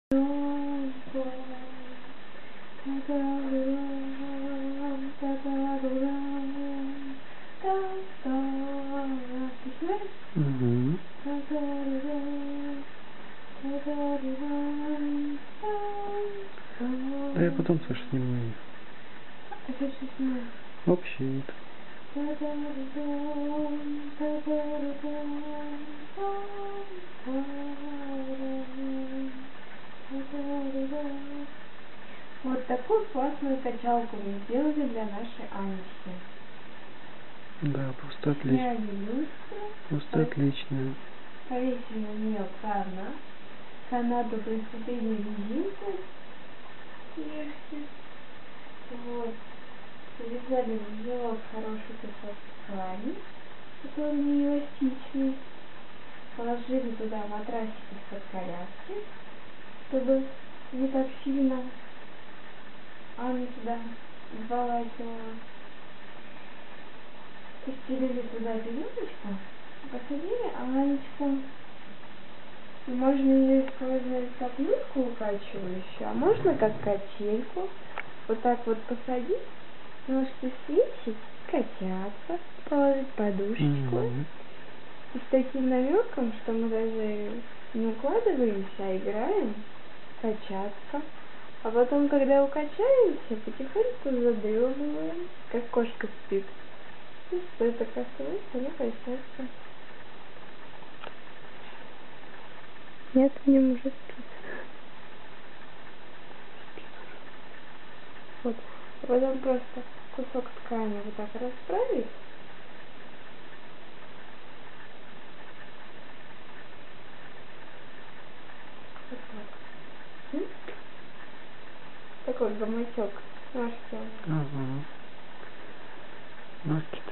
Угу. Да я потом тоже сниму ее. А что сейчас снимаю? Общий вид. Вот такую классную качалку мы сделали для нашей Анечки. Да, просто отлично. Сняли люстру. Просто отлично. Повесили на нее канату прицепили резинку сверху. Вот. Завязали в узелок хороший кусок ткани, который не эластичный. Положили туда матрасик из-под коляски, чтобы не так сильно Аню туда вволакивала. Постелили туда пеленочку, посадили Анечку. И можно ее использовать как люльку укачивающую, а можно как качельку. Вот так вот посадить, ножки свесить, качаться, положить подушечку. И с таким намеком, что мы даже не укладываемся, а играем, качаться. А потом, когда укачаемся, потихоньку задремываем, как кошка спит. И что это коснулось, она проснется. Нет, не может спит. Вот. А потом просто кусок ткани вот так расправить. Вот так. Такой гамачок. Ножки. Ага. Ножки